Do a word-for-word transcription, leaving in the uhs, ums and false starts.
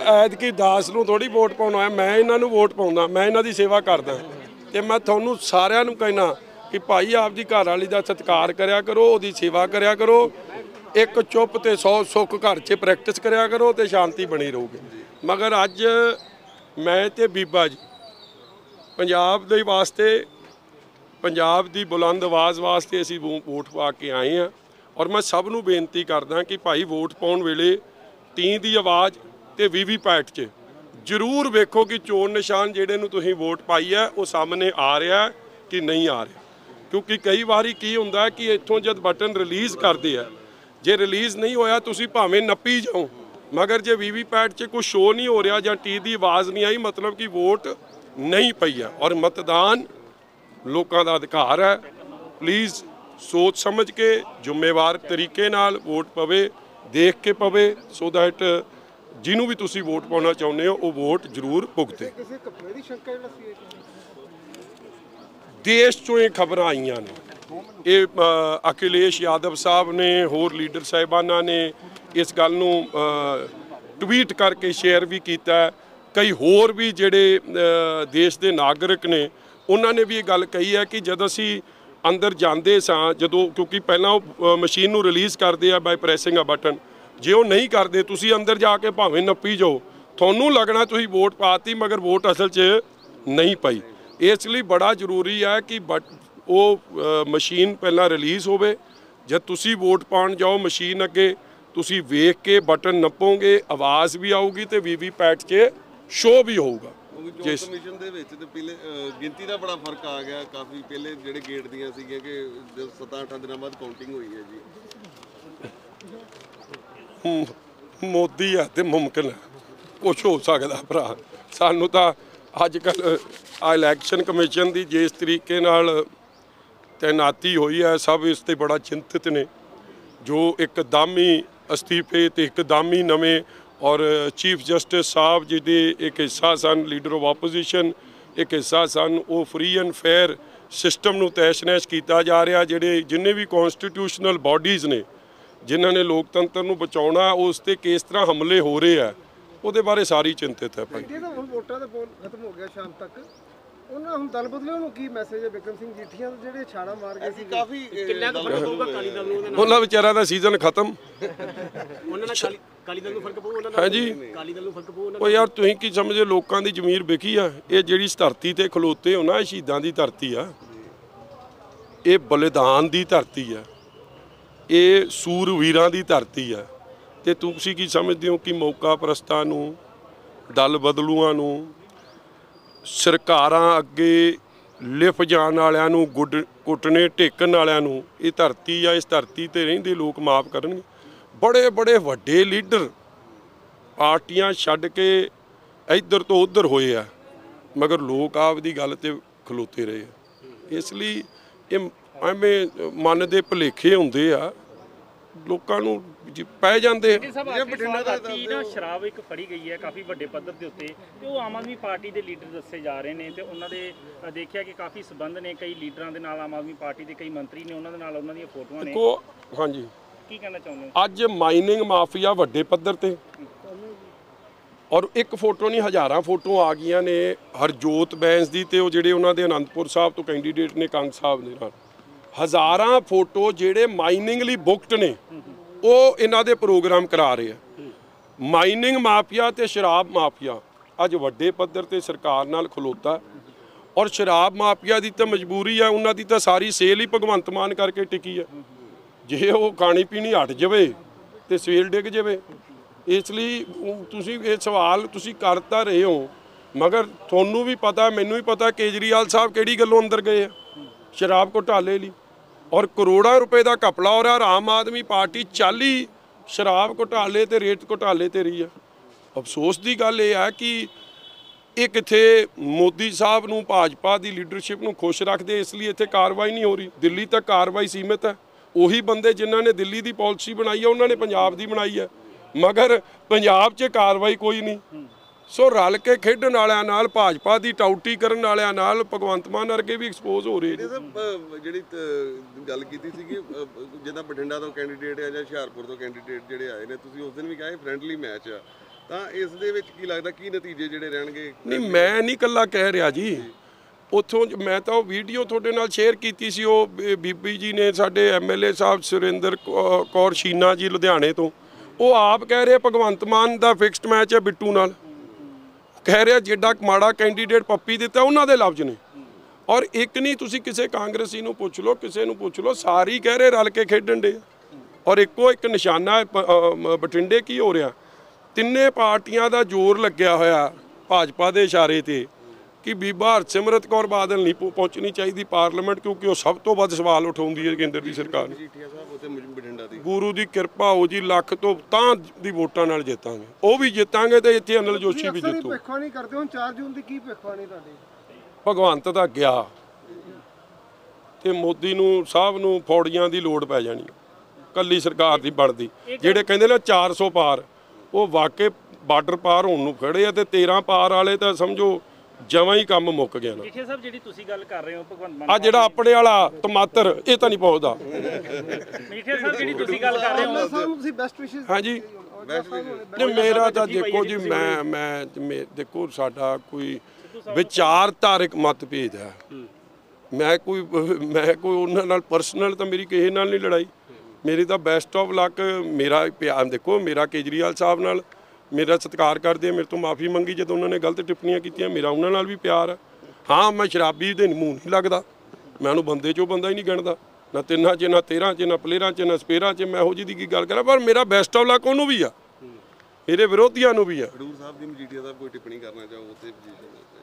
ਐਤਕੀ ਦਾਸ ਨੂੰ ਥੋੜੀ ਵੋਟ ਪਾਉਣਾ, ਮੈਂ ਇਹਨਾਂ ਨੂੰ ਵੋਟ ਪਾਉਂਦਾ, ਮੈਂ ਇਹਨਾਂ ਦੀ ਸੇਵਾ ਕਰਦਾ। ਤੇ ਮੈਂ ਤੁਹਾਨੂੰ ਸਾਰਿਆਂ ਨੂੰ ਕਹਿਣਾ ਕਿ ਭਾਈ ਆਪਦੀ ਘਰ ਵਾਲੀ ਦਾ ਸਤਿਕਾਰ ਕਰਿਆ ਕਰੋ, ਉਹਦੀ ਸੇਵਾ ਕਰਿਆ ਕਰੋ। ਇੱਕ ਚੁੱਪ ਤੇ ਸੌ ਸੁੱਖ ਘਰ 'ਚ ਪ੍ਰੈਕਟਿਸ ਕਰਿਆ ਕਰੋ ਤੇ ਸ਼ਾਂਤੀ ਬਣੀ ਰਹੂਗੀ। ਮਗਰ ਅੱਜ ਮੈਂ ਤੇ ਬੀਬਾ ਜੀ ਪੰਜਾਬ ਦੇ ਵਾਸਤੇ, ਪੰਜਾਬ ਦੀ ਬੁਲੰਦ ਆਵਾਜ਼ ਵਾਸਤੇ ਅਸੀਂ ਵੋਟ ਪਾ ਕੇ ਆਏ ਹਾਂ। ਔਰ ਮੈਂ ਸਭ ਨੂੰ ਬੇਨਤੀ ਕਰਦਾ ਕਿ ਭਾਈ ਵੋਟ ਪਾਉਣ ਵੇਲੇ ਟੀ ਦੀ ਆਵਾਜ਼ ਤੇ ਵੀ ਵੀ ਪੈਟ 'ਚ ਜ਼ਰੂਰ ਵੇਖੋ ਕਿ ਚੋਣ ਨਿਸ਼ਾਨ ਜਿਹੜੇ ਨੂੰ ਤੁਸੀਂ ਵੋਟ ਪਾਈ ਹੈ ਉਹ ਸਾਹਮਣੇ ਆ ਰਿਹਾ ਕਿ ਨਹੀਂ ਆ ਰਿਹਾ। ਕਿਉਂਕਿ ਕਈ ਵਾਰੀ ਕੀ ਹੁੰਦਾ ਕਿ ਇੱਥੋਂ ਜਦ ਬਟਨ ਰਿਲੀਜ਼ ਕਰਦੇ ਆ, ਜੇ ਰਿਲੀਜ਼ ਨਹੀਂ ਹੋਇਆ ਤੁਸੀਂ ਭਾਵੇਂ ਨੱਪੀ ਜਾਓ, ਮਗਰ ਜੇ ਵੀ ਵੀ ਪੈਟ 'ਚ ਕੁਛ ਸ਼ੋ ਨਹੀਂ ਹੋ ਰਿਹਾ ਜਾਂ ਟੀ ਦੀ ਆਵਾਜ਼ ਨਹੀਂ ਆਈ, ਮਤਲਬ ਕਿ ਵੋਟ ਨਹੀਂ ਪਈ ਆ। ਔਰ ਮਤਦਾਨ ਲੋਕਾਂ ਦਾ ਅਧਿਕਾਰ ਹੈ। ਪਲੀਜ਼ ਸੋਚ ਸਮਝ ਕੇ ਜ਼ਿੰਮੇਵਾਰ ਤਰੀਕੇ ਨਾਲ ਵੋਟ ਪਵੇ, ਦੇਖ ਕੇ ਪਵੇ, ਸੋ ਦੈਟ ਜਿਹਨੂੰ ਵੀ ਤੁਸੀਂ ਵੋਟ ਪਾਉਣਾ ਚਾਹੁੰਦੇ ਹੋ ਉਹ ਵੋਟ ਜ਼ਰੂਰ ਭੁਗਤੇ। ਦੇਸ਼ 'ਚੋਂ ਇਹ ਖਬਰਾਂ ਆਈਆਂ ਨੇ, ਇਹ ਅਖਿਲੇਸ਼ ਯਾਦਵ ਸਾਹਿਬ ਨੇ, ਹੋਰ ਲੀਡਰ ਸਾਹਿਬਾਨਾਂ ਨੇ ਇਸ ਗੱਲ ਨੂੰ ਟਵੀਟ ਕਰਕੇ ਸ਼ੇਅਰ ਵੀ ਕੀਤਾ। ਕਈ ਹੋਰ ਵੀ ਜਿਹੜੇ ਦੇਸ਼ ਦੇ ਨਾਗਰਿਕ ਨੇ ਉਹਨਾਂ ਨੇ ਵੀ ਇਹ ਗੱਲ ਕਹੀ ਹੈ ਕਿ ਜਦ ਅਸੀਂ ਅੰਦਰ ਜਾਂਦੇ ਸਾਂ, ਜਦੋਂ ਕਿਉਂਕਿ ਪਹਿਲਾਂ ਉਹ ਮਸ਼ੀਨ ਨੂੰ ਰਿਲੀਜ਼ ਕਰਦੇ ਆ ਬਾਈ ਪ੍ਰੈਸਿੰਗ ਅ ਬਟਨ, ਜੇ ਉਹ ਨਹੀਂ ਕਰਦੇ ਤੁਸੀਂ ਅੰਦਰ ਜਾ ਕੇ ਭਾਵੇਂ ਨੱਪੀ ਜਾਓ, ਤੁਹਾਨੂੰ ਲੱਗਣਾ ਤੁਸੀਂ ਵੋਟ ਪਾਤੀ ਮਗਰ ਵੋਟ ਅਸਲ 'ਚ ਨਹੀਂ ਪਈ। ਇਸ ਲਈ ਬੜਾ ਜ਼ਰੂਰੀ ਹੈ ਕਿ ਬਟ ਉਹ ਮਸ਼ੀਨ ਪਹਿਲਾਂ ਰਿਲੀਜ਼ ਹੋਵੇ, ਜਦ ਤੁਸੀਂ ਵੋਟ ਪਾਉਣ ਜਾਓ ਮਸ਼ੀਨ ਅੱਗੇ ਤੁਸੀਂ ਵੇਖ ਕੇ ਬਟਨ ਨੱਪੋਗੇ, ਆਵਾਜ਼ ਵੀ ਆਊਗੀ ਤੇ ਵੀ ਵੀ ਪੈਟ 'ਚ ਸ਼ੋ ਵੀ ਹੋਊਗਾ। ਜਿਸ ਕਮਿਸ਼ਨ ਦੇ ਵਿੱਚ ਤੇ ਪਹਿਲੇ ਗਿਣਤੀ ਦਾ ਬੜਾ ਫਰਕ ਆ ਗਿਆ, ਕਾਫੀ ਪਹਿਲੇ ਜਿਹੜੇ ਗੇਟ ਦੀਆਂ ਸੀਗੀਆਂ ਕਿ ਸੱਤਾਂ ਅੱਠਾਂ ਦਿਨਾਂ ਬਾਅਦ ਕਾਊਂਟਿੰਗ ਹੋਈ ਹੈ ਜੀ। ਮੋਦੀ ਹੈ ਤੇ ਮੁਮਕਿਨ ਹੈ, ਕੁਛ ਹੋ ਸਕਦਾ ਭਰਾ। ਸਾਨੂੰ ਤਾਂ ਅੱਜ ਕੱਲ੍ਹ ਆ ਇਲੈਕਸ਼ਨ ਕਮਿਸ਼ਨ ਦੀ ਜਿਸ ਤਰੀਕੇ ਨਾਲ ਤੈਨਾਤੀ ਹੋਈ ਹੈ, ਸਭ ਇਸ 'ਤੇ ਬੜਾ ਚਿੰਤਿਤ ਨੇ। ਜੋ ਇੱਕਦਮ ਹੀ ਅਸਤੀਫੇ ਤੇ ਇੱਕਦਮ ਹੀ ਨਵੇਂ, ਔਰ ਚੀਫ ਜਸਟਿਸ ਸਾਹਿਬ ਜੀ ਦੇ ਇੱਕ ਹਿੱਸਾ ਸਨ ਲੀਡਰ ਆਫ ਆਪੋਜੀਸ਼ਨ, ਇੱਕ ਹਿੱਸਾ ਸਨ ਉਹ ਫਰੀ ਐਂਡ ਫੇਅਰ ਸਿਸਟਮ ਨੂੰ ਤਹਿਸ਼ ਨਹਿਸ਼ ਕੀਤਾ ਜਾ ਰਿਹਾ। ਜਿਹੜੇ ਜਿੰਨੇ ਵੀ ਕੌਨਸਟੀਟਿਊਸ਼ਨਲ ਬਾਡੀਜ਼ ਨੇ ਜਿਨ੍ਹਾਂ ਨੇ ਲੋਕਤੰਤਰ ਨੂੰ ਬਚਾਉਣਾ, ਉਸ 'ਤੇ ਕਿਸ ਤਰ੍ਹਾਂ ਹਮਲੇ ਹੋ ਰਹੇ ਆ ਉਹਦੇ ਬਾਰੇ ਸਾਰੀ ਚਿੰਤਿਤ ਹੈ ਭਾਈ। ਹੁਣ ਵੋਟਾਂ ਦਾ ਪੋਲ ਖਤਮ ਹੋ ਗਿਆ ਸ਼ਾਮ ਤੱਕ, ਉਹਨਾਂ ਹੁਣ ਦਲ ਬਦਲੇ ਨੂੰ ਕੀ ਮੈਸੇਜ ਹੈ? ਬਿਕਰਮ ਸਿੰਘ ਜੀਠੀਆ ਜਿਹੜੇ ਛਾੜਾ ਮਾਰ ਗਏ ਸੀ, ਕਾਫੀ ਕਿੰਨਾ ਕੁ ਫਰਕ ਪਊਗਾ ਅਕਾਲੀ ਦਲ ਨੂੰ ਉਹਦੇ ਨਾਲ? ਉਹਨਾਂ ਵਿਚਾਰਿਆਂ ਦਾ ਸੀਜ਼ਨ ਖਤਮ। ਉਹਨਾਂ ਨਾਲ ਅਕਾਲੀ ਦਲ ਨੂੰ ਫਰਕ ਪਊ? ਉਹਨਾਂ ਨਾਲ ਹਾਂਜੀ ਅਕਾਲੀ ਦਲ ਨੂੰ ਫਰਕ ਪਊ? ਉਹ ਯਾਰ ਤੁਸੀਂ ਕੀ ਸਮਝਦੇ, ਲੋਕਾਂ ਦੀ ਜ਼ਮੀਰ ਵਿਕੀ ਆ। ਇਹ ਜਿਹੜੀ ਇਸ ਧਰਤੀ ਤੇ ਖਲੋਤੇ ਹੋ ਨਾ, ਇਹ ਸ਼ਹੀਦਾਂ ਦੀ ਧਰਤੀ ਆ, ਇਹ ਬਲੀਦਾਨ ਦੀ ਧਰਤੀ ਆ, ਇਹ ਸੂਰਵੀਰਾਂ ਦੀ ਧਰਤੀ ਆ। ਤੇ ਤੁਸੀਂ ਕੀ ਸਮਝਦੇ ਹੋ ਕਿ ਮੌਕਾ ਪ੍ਰਸਤਾਂ ਨੂੰ, ਦਲ ਬਦਲੂਆਂ ਨੂੰ, ਸਰਕਾਰਾਂ ਅੱਗੇ ਲਿਫ ਜਾਣ ਵਾਲਿਆਂ ਨੂੰ, ਗੁੱਡ ਘੁੱਟਣੇ ਟੇਕਣ ਵਾਲਿਆਂ ਨੂੰ ਇਹ ਧਰਤੀ ਆ, ਇਸ ਧਰਤੀ ਤੇ ਰਹਿੰਦੇ ਲੋਕ ਮਾਫ ਕਰਨਗੇ? ਬੜੇ ਬੜੇ ਵੱਡੇ ਲੀਡਰ ਪਾਰਟੀਆਂ ਛੱਡ ਕੇ ਇੱਧਰ ਤੋਂ ਉੱਧਰ ਹੋਏ ਆ, ਮਗਰ ਲੋਕ ਆਪਦੀ ਗੱਲ ਤੇ ਖਲੋਤੇ ਰਹੇ ਆ। ਇਸ ਲਈ ਇਹ ਐਵੇਂ ਮਨ ਦੇ ਭੁਲੇਖੇ ਹੁੰਦੇ ਆ, ਲੋਕਾਂ ਨੂੰ ਪੈ ਜਾਂਦੇ। ਨਾ ਸ਼ਰਾਬ ਇੱਕ ਫੜੀ ਗਈ ਹੈ ਕਾਫੀ ਵੱਡੇ ਪੱਧਰ ਦੇ ਉੱਤੇ, ਤੇ ਉਹ ਆਮ ਆਦਮੀ ਪਾਰਟੀ ਦੇ ਲੀਡਰ ਦੱਸੇ ਜਾ ਰਹੇ ਨੇ, ਤੇ ਉਹਨਾਂ ਦੇ ਦੇਖਿਆ ਕਿ ਕਾਫੀ ਸਬੰਧ ਨੇ ਕਈ ਲੀਡਰਾਂ ਦੇ ਨਾਲ, ਆਮ ਆਦਮੀ ਪਾਰਟੀ ਦੇ ਕਈ ਮੰਤਰੀ ਨੇ ਉਹਨਾਂ ਦੇ ਨਾਲ, ਉਹਨਾਂ ਦੀਆਂ ਫੋਟੋਆਂ ਨੇ। ਹਾਂਜੀ, ਕੀ ਕਹਿਣਾ ਚਾਹੁੰਦੇ ਹੋ? ਅੱਜ ਮਾਈਨਿੰਗ ਮਾਫੀਆ ਵੱਡੇ ਪੱਧਰ ਤੇ, ਔਰ ਇੱਕ ਫੋਟੋ ਨਹੀਂ ਹਜ਼ਾਰਾਂ ਫੋਟੋ ਆ ਗਈਆਂ ਨੇ ਹਰਜੋਤ ਬੈਂਸ ਦੀ, ਤੇ ਉਹ ਜਿਹੜੇ ਉਹਨਾਂ ਦੇ ਅਨੰਦਪੁਰ ਸਾਹਿਬ ਤੋਂ ਕੈਂਡੀਡੇਟ ਨੇ ਕੰਗ ਸਾਹਿਬ ਦੇ ਨਾਲ, ਹਜ਼ਾਰਾਂ ਫੋਟੋ ਜਿਹੜੇ ਮਾਈਨਿੰਗ ਲਈ ਬੁੱਕਡ ਨੇ ਉਹ ਇਹਨਾਂ ਦੇ ਪ੍ਰੋਗਰਾਮ ਕਰਾ ਰਹੇ ਆ। ਮਾਈਨਿੰਗ ਮਾਫੀਆ ਤੇ ਸ਼ਰਾਬ ਮਾਫੀਆ ਅੱਜ ਵੱਡੇ ਪੱਧਰ ਤੇ ਸਰਕਾਰ ਨਾਲ ਖਲੋਤਾ, ਔਰ ਸ਼ਰਾਬ ਮਾਫੀਆ ਦੀ ਤਾਂ ਮਜਬੂਰੀ ਆ, ਉਹਨਾਂ ਦੀ ਤਾਂ ਸਾਰੀ ਸੇਲ ਹੀ ਭਗਵੰਤ ਮਾਨ ਕਰਕੇ ਟਿਕੀ ਆ। ਜੇ ਉਹ ਖਾਣੀ ਪੀਣੀ ਹਟ ਜਾਵੇ ਤੇ ਸੇਲ ਡਿੱਗ ਜਾਵੇ। ਇਸ ਲਈ ਤੁਸੀਂ ਇਹ ਸਵਾਲ ਤੁਸੀਂ ਕਰ ਤਾਂ ਰਹੇ ਹੋ, ਮਗਰ ਤੁਹਾਨੂੰ ਵੀ ਪਤਾ, ਮੈਨੂੰ ਵੀ ਪਤਾ ਕੇਜਰੀਵਾਲ ਸਾਹਿਬ ਕਿਹੜੀ ਗੱਲੋਂ ਅੰਦਰ ਗਏ ਆ, ਸ਼ਰਾਬ ਘੁਟਾਲੇ ਲਈ, ਔਰ ਕਰੋੜਾਂ ਰੁਪਏ ਦਾ ਘਪਲਾ ਹੋ ਰਿਹਾ। ਆਮ ਆਦਮੀ ਪਾਰਟੀ ਚਾਲੀ ਸ਼ਰਾਬ ਘੁਟਾਲੇ ਤੇ ਰੇਤ ਘੁਟਾਲੇ ਤੇ ਰਹੀ ਆ। ਅਫਸੋਸ ਦੀ ਗੱਲ ਇਹ ਹੈ ਕਿ ਇਹ ਕਿੱਥੇ ਮੋਦੀ ਸਾਹਿਬ ਨੂੰ, ਭਾਜਪਾ ਦੀ ਲੀਡਰਸ਼ਿਪ ਨੂੰ ਖੁਸ਼ ਰੱਖਦੇ, ਇਸ ਲਈ ਇੱਥੇ ਕਾਰਵਾਈ ਨਹੀਂ ਹੋ ਰਹੀ। ਦਿੱਲੀ ਤੱਕ ਕਾਰਵਾਈ ਸੀਮਿਤ ਹੈ। ਉਹੀ ਬੰਦੇ ਜਿਨ੍ਹਾਂ ਨੇ ਦਿੱਲੀ ਦੀ ਪਾਲਿਸੀ ਬਣਾਈ ਹੈ ਉਹਨਾਂ ਨੇ ਪੰਜਾਬ ਦੀ ਬਣਾਈ ਹੈ, ਮਗਰ ਪੰਜਾਬ 'ਚ ਕਾਰਵਾਈ ਕੋਈ ਨਹੀਂ। ਸੋ ਰਲ ਕੇ ਖੇਡਣ ਵਾਲਿਆਂ ਨਾਲ, ਭਾਜਪਾ ਦੀ ਟਾਊਟੀ ਕਰਨ ਵਾਲਿਆਂ ਨਾਲ ਭਗਵੰਤ ਮਾਨ ਵਰਗੇ ਵੀ ਐਕਸਪੋਜ਼ ਹੋ ਰਹੇ ਨੇ। ਜਿਹੜੀ ਗੱਲ ਕੀਤੀ ਸੀ ਕਿ ਜਿੱਦਾਂ ਬਠਿੰਡਾ ਤੋਂ ਕੈਂਡੀਡੇਟ ਆ ਜਾਂ ਹੁਸ਼ਿਆਰਪੁਰ ਤੋਂ ਕੈਂਡੀਡੇਟ ਜਿਹੜੇ ਆਏ ਨੇ, ਤੁਸੀਂ ਉਸ ਦਿਨ ਵੀ ਕਿਹਾ ਫਰੈਂਡਲੀ ਮੈਚ ਆ, ਤਾਂ ਇਸ ਦੇ ਵਿੱਚ ਕੀ ਲੱਗਦਾ ਕੀ ਨਤੀਜੇ ਜਿਹੜੇ ਰਹਿਣਗੇ? ਨਹੀਂ ਮੈਂ ਨਹੀਂ ਇਕੱਲਾ ਕਹਿ ਰਿਹਾ ਜੀ, ਉੱਥੋਂ ਜ- ਮੈਂ ਤਾਂ ਉਹ ਵੀਡੀਓ ਤੁਹਾਡੇ ਨਾਲ ਸ਼ੇਅਰ ਕੀਤੀ ਸੀ, ਉਹ ਬੀ- ਬੀਬੀ ਜੀ ਨੇ ਸਾਡੇ ਐਮਐਲਏ ਸਾਹਿਬ ਸੁਰਿੰਦਰ ਕੌ- ਕੌਰ ਸ਼ੀਨਾ ਜੀ ਲੁਧਿਆਣੇ ਤੋਂ, ਉਹ ਆਪ ਕਹਿ ਰਹੇ ਭਗਵੰਤ ਮਾਨ ਦਾ ਫਿਕਸਡ ਮੈਚ ਹੈ ਬਿੱਟੂ ਨਾਲ, ਕਹਿ ਰਿਹਾ ਜਿਹੜਾ ਮਾੜਾ ਕੈਂਡੀਡੇਟ ਪੱਪੀ ਦਿੱਤਾ ਉਹਨਾਂ ਦੇ ਲਫ਼ਜ਼ ਨੇ। ਔਰ ਇੱਕ ਨਹੀਂ, ਤੁਸੀਂ ਕਿਸੇ ਕਾਂਗਰਸੀ ਨੂੰ ਪੁੱਛ ਲਓ, ਕਿਸੇ ਨੂੰ ਪੁੱਛ ਲਓ, ਸਾਰੇ ਹੀ ਕਹਿ ਰਹੇ ਰਲ ਕੇ ਖੇਡਣ ਦੇ। ਔਰ ਇੱਕੋ ਇੱਕ ਨਿਸ਼ਾਨਾ ਹੈ, ਪ- ਅ, ਮ- ਬਠਿੰਡੇ ਕੀ ਹੋ ਰਿਹਾ, ਤਿੰਨੇ ਪਾਰਟੀਆਂ ਦਾ ਜ਼ੋਰ ਲੱਗਿਆ ਹੋਇਆ ਭਾਜਪਾ ਦੇ ਇਸ਼ਾਰੇ ਤੇ ਕਿ ਬੀਬਾ ਹਰਸਿਮਰਤ ਕੌਰ ਬਾਦਲ ਨਹੀਂ ਪਹੁੰ- ਪਹੁੰਚਣੀ ਚਾਹੀਦੀ ਪਾਰਲੀਮੈਂਟ, ਕਿਉਂਕਿ ਉਹ ਸਭ ਤੋਂ ਵੱਧ ਸਵਾਲ ਉਠਾਉਂਦੀ ਹੈ ਕੇਂਦਰ ਦੀ ਸਰਕਾਰ ਨੂੰ। ਮਜੀਠੀਆ ਸਾਹਿਬ ਉੱਥੇ ਮੁਜ- ਬਠਿੰਡਾ ਦੀ ਗੁਰੂ ਦੀ ਕਿਰਪਾ ਹੋ ਜੀ, ਲੱਖ ਤੋਂ ਤਾਂ ਦੀ ਵੋਟਾਂ ਨਾਲ ਜਿੱਤਾਂਗੇ, ਉਹ ਵੀ ਜਿੱਤਾਂਗੇ ਤੇ ਇੱਥੇ ਅਨਿਲ ਜੋਸ਼ੀ ਵੀ ਅਕਸਰ ਹੀ ਜਿੱਤੂ। ਭਿੱਖਵਾਣੀ ਕਰਦੇ ਹੋ, ਹੁਣ ਚਾਰ ਜੂਨ ਦੀ ਕੀ ਭਿੱਖਵਾਣੀ ਤੁਹਾਡੀ? ਭਗਵੰਤ ਦਾ ਗਿਆ ਤੇ ਮੋਦੀ ਨੂੰ ਸਾਹਿਬ ਨੂੰ ਫੌੜੀਆਂ ਦੀ ਲੋੜ ਪੈ ਜਾਣੀ, ਕੱਲੀ ਸਰਕਾਰ ਦੀ ਬਣਦੀ। ਜਿਹੜੇ ਕਹਿੰਦੇ ਨੇ ਚਾਰ ਸੌ ਪਾਰ, ਉਹ ਵਾਕਈ ਬਾਰਡਰ ਪਾਰ ਹੋਣ ਨੂੰ ਖੜੇ ਆ, ਤੇ ਤੇਰਾਂ ਪਾਰ ਵਾਲੇ ਤਾਂ ਸਮਝੋ ਜਮਾਂ ਹੀ ਕੰਮ ਮੁੱਕ ਗਿਆ ਨਾ। ਜੀਠੀਆ ਸਾਹਿਬ ਜਿਹੜੀ ਤੁਸੀਂ ਗੱਲ ਕਰ ਰਹੇ ਹੋ ਭਗਵੰਤ ਮਾਨ ਆ ਜਿਹੜਾ ਆਪਣੇ ਵਾਲਾ ਟਮਾਟਰ, ਇਹ ਤਾਂ ਨਹੀਂ ਪਹੁੰਚਦਾ। ਜੀਠੀਆ ਸਾਹਿਬ ਜਿਹੜੀ ਤੁਸੀਂ ਗੱਲ ਕਰ ਰਹੇ ਹੋ ਔਜਲਾ ਸਾਹਿਬ ਨੂੰ ਤੁਸੀਂ ਬੈਸਟ ਵਿਸ਼ੇਸ ਹਾਂਜੀ ਨਹੀਂ, ਮੇਰਾ ਤਾਂ ਦੇਖੋ ਜੀ, ਮੈਂ ਮੈਂ ਮੇ- ਦੇਖੋ ਸਾਡਾ ਕੋਈ ਵਿਚਾਰਧਾਰਕ ਮਤਭੇਦ ਹੈ, ਮੈਂ ਕੋਈ ਮੈਂ ਕੋਈ ਉਹਨਾਂ ਨਾਲ ਪਰਸਨਲ ਤਾਂ ਮੇਰੀ ਕਿਸੇ ਨਾਲ ਨਹੀਂ ਲੜਾਈ, ਮੇਰੀ ਤਾਂ ਬੈਸਟ ਆਫ ਲੱਕ। ਮੇਰਾ ਪਿਆਰ ਦੇਖੋ, ਮੇਰਾ ਕੇਜਰੀਵਾਲ ਸਾਹਿਬ ਨਾਲ ਮੇਰਾ ਸਤਿਕਾਰ ਕਰਦੇ ਆ, ਮੇਰੇ ਤੋਂ ਮਾਫੀ ਮੰਗੀ ਜਦੋਂ ਉਹਨਾਂ ਨੇ ਗਲਤ ਟਿੱਪਣੀਆਂ ਕੀਤੀਆਂ, ਮੇਰਾ ਉਹਨਾਂ ਨਾਲ ਵੀ ਪਿਆਰ ਹੈ। ਹਾਂ ਮੈਂ ਸ਼ਰਾਬੀ ਦੇ ਮੂੰਹ ਨਹੀਂ ਲੱਗਦਾ, ਮੈਂ ਉਹਨੂੰ ਬੰਦੇ 'ਚੋਂ ਬੰਦਾ ਹੀ ਨਹੀਂ ਗਿਣਦਾ, ਨਾ ਤਿੰਨਾਂ 'ਚ ਨਾ ਤੇਰਾਂ 'ਚ ਨਾ ਪਲੇਰਾਂ 'ਚ ਨਾ ਸਪੇਰਾਂ 'ਚ, ਮੈਂ ਇਹੋ ਜਿਹੀ ਦੀ ਕੀ ਗੱਲ ਕਰਾਂ। ਪਰ ਮੇਰਾ ਬੈਸਟ ਆਫ ਲੱਕ ਉਹਨੂੰ ਵੀ ਆ, ਮੇਰੇ ਵਿਰੋਧੀਆਂ ਨੂੰ ਵੀ ਆ। ਖਡੂਰ ਸਾਹਿਬ ਦੀ ਮਜੀਠੀਆ ਸਾਹਿਬ ਕੋਈ ਟਿੱਪਣੀ ਕਰਨਾ ਚਾਹੋ ਉੱਥੇ ਪੋਜੀਸ਼ਨ